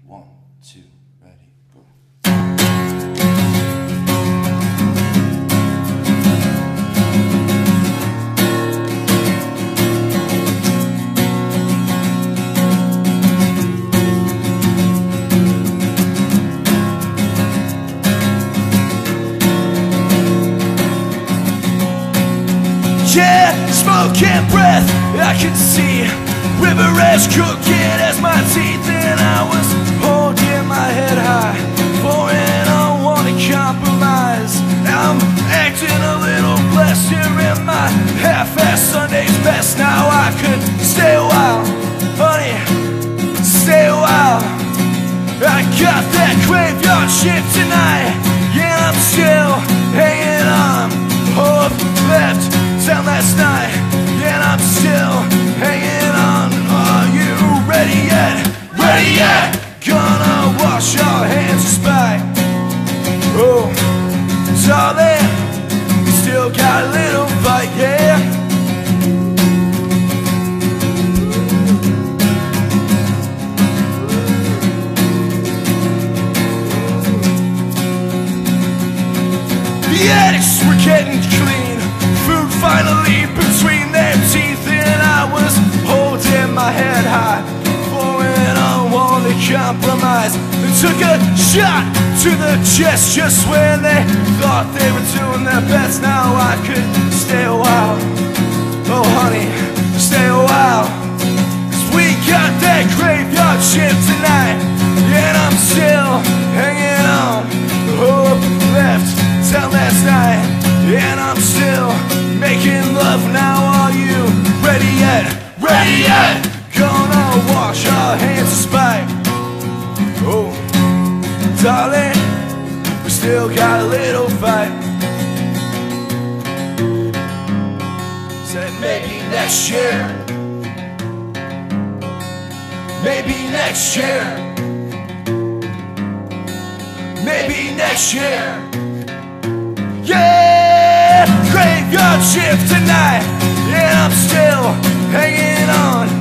1, 2, ready, go. Yeah, smoke and breath, I can see river ash cooking as my teeth, and I was holding my head high for an unwanted compromise. I'm acting a little blessed here in my half-assed Sunday's best. Now I could stay a while, honey, stay a while. I got that graveyard shift tonight, yeah, I'm still hanging on. Hope left town last night, and I'm still hanging on. Are you ready yet? Ready yet? Gonna wash our hands of spite. Oh, darling, we still got a little fight, yeah. The addicts were getting clean, food finally between their teeth, and I was holding my head high for an unwanted compromise. They took a shot to the chest just when they thought they were doing their best. Now I could stay a while, oh honey, stay a while, 'cause we got that graveyard shift tonight, and I'm still hanging on. Hope left town last night, and I'm still making love now. Are you ready yet? Ready yet? Gonna wash our hands of spite. Oh, darling, we still got a little fight. Said maybe next year, maybe next year, maybe next year. Yeah, graveyard shift tonight, and I'm still hanging on.